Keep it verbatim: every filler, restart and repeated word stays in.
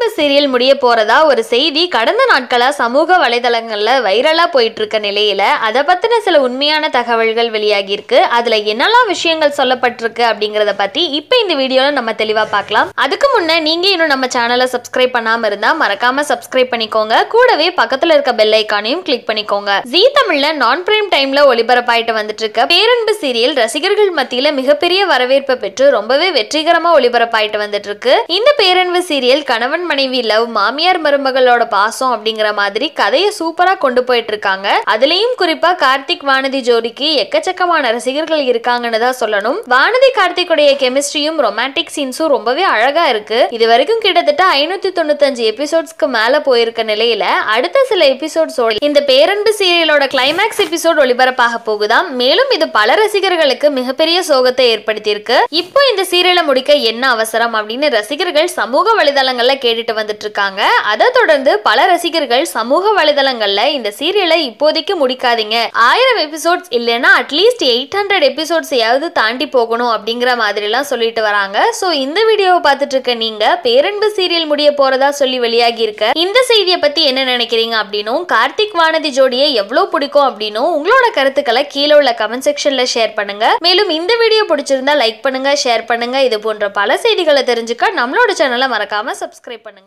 Serial முடிய போறதா ஒரு செய்தி கடந்த நாட்களா சமூக வலைதளங்கள்ல வைரலா போயிட்டு இருக்க நிலையில அதை பத்தின சில உண்மையான தகவல்கள் வெளியாகி இருக்கு. அதுல என்னெல்லாம் விஷயங்கள் சொல்லப்பட்டிருக்கு அப்படிங்கறத பத்தி இப்ப இந்த வீடியோல நம்ம தெளிவா பார்க்கலாம். அதுக்கு முன்ன நீங்க இன்னும் நம்ம சேனலை சப்ஸ்கிரைப் பண்ணாம இருந்தா மறக்காம சப்ஸ்கிரைப் பண்ணிக்கோங்க. கூடவே பக்கத்துல இருக்க பெல் ஐகானையும் கிளிக் பண்ணிக்கோங்க. ஜீ தமிழ்ல நான் பிரைம் டைம்ல ஒளிபரப்பாயிட்டு வந்துட்டு இருக்க பேரன்பு சீரியல் ரசிகர்கள் மத்தியில மிகப்பெரிய வரவேற்பை பெற்று ரொம்பவே வெற்றிகரமா ஒளிபரப்பாயிட்டு வந்துட்டு இருக்கு. இந்த பேரன்பு சீரியல் கணவன் மனைவி லவ், மாமியார் மருமகளோட பாசம் அப்படிங்கிற மாதிரி கதையை சூப்பரா கொண்டு போயிட்டு இருக்காங்க. அதுலயும் குறிப்பா கார்த்திக் வானதி ஜோடிக்கு எக்கச்சக்கமான ரசிகர்கள் இருக்காங்கன்னு தான் சொல்லணும். வானதி கார்த்திக்குடைய கெமிஸ்ட்ரியும் ரொமான்டிக் சீன்ஸும் ரொம்பவே அழகா இருக்கு. இது வரைக்கும் கிட்டத்தட்ட ஐநூத்தி தொண்ணூத்தி அஞ்சு எபிசோட்ஸ்க்கு மேல போயிருக்க நிலையில அடுத்த சில எபிசோட்ஸோட இந்த பேரன்பு சீரியலோட கிளைமேக்ஸ் எபிசோட் ஒளிபரப்பாக போகுதாம். மேலும் இது பல ரசிகர்களுக்கு மிகப்பெரிய சோகத்தை ஏற்படுத்தி இருக்கு. இப்போ இந்த சீரியலை முடிக்க என்ன அவசரம் அப்படின்னு ரசிகர்கள் சமூக வலைதளங்கள்ல கேட்டுட்டு வந்துட்டு இருக்காங்க. அதை தொடர்ந்து பல ரசிகர்கள் சமூக வலைதளங்கள்ல இந்த சீரியலை இப்போதைக்கு முடிக்காதீங்க, ஆயிரம் எபிசோட்ஸ் இல்லைன்னா அட்லீஸ்ட் எயிட் ஹண்ட்ரட் எபிசோட்ஸ் யாவது தாண்டி போகணும் அப்படிங்கிற மாதிரி எல்லாம் சொல்லிட்டு வராங்க. சோ இந்த வீடியோவை பார்த்துட்டு இருக்க நீங்க பேரன்பு சீரியல் முடிய போறதா சொல்லி வெளியாகி இருக்க இந்த செய்தியை பத்தி என்ன நினைக்கிறீங்க அப்படின்னும், கார்த்திக் வானதி ஜோடியை எவ்வளவு பிடிக்கும் அப்படின்னும் உங்களோட கருத்துக்களை கீழே உள்ள கமெண்ட் செக்ஷன்ல ஷேர் பண்ணுங்க. மேலும் இந்த வீடியோ பிடிச்சிருந்தா லைக் பண்ணுங்க, ஷேர் பண்ணுங்க. இது போன்ற பல செய்திகளை தெரிஞ்சுக்க நம்மளோட சேனலை மறக்காம சப்ஸ்கிரைப் பண்ணுங்க.